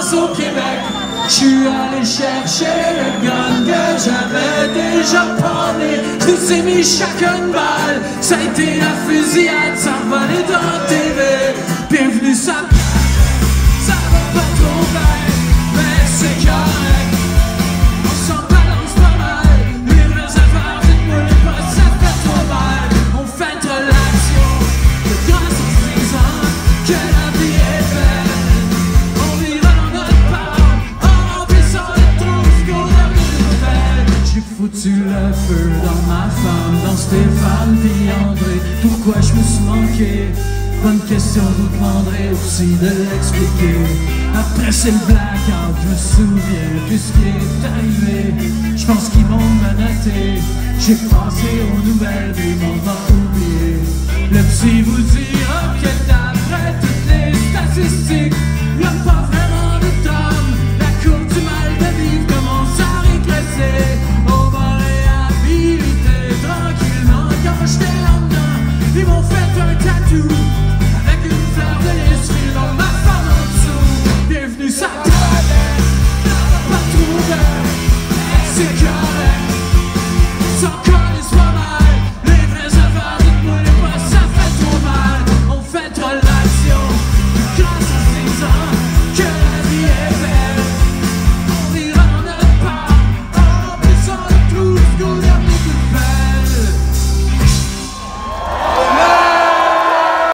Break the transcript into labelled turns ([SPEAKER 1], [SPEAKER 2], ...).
[SPEAKER 1] France au Québec. Je suis allé chercher le gun que j'avais déjà prendé. Je nous ai mis chacun une balle. Ça a été la fusillade, ça volait dans TV. Bienvenue, ça va pas trop bien, mais c'est correct. On s'en balance pas mal. Les vraies affaires, dites-moi les pas, ça fait trop mal. On fait de l'action, de grâce en se disant que la vie est belle. On vivra dans notre part, en remplissant les trous jusqu'au dernier nouvelle. J'ai foutu le feu dans ma femme, dans Stéphane puis André. Pourquoi je me suis manqué? Bonne question, vous demanderez aussi de l'expliquer. Après c'est le blackout, je me souviens plus ce qui est arrivé. Je pense qu'ils m'ont menotté. J'ai pensé aux nouvelles, mais ils m'ont oublié. Le psy vous dira que d'après toutes les statistiques, y'a pas vraiment de tome. La courbe du mal de vivre commence à régresser. On va réhabiliter tranquillement. Quand j'étais en dedans, ils m'ont fait un tatou.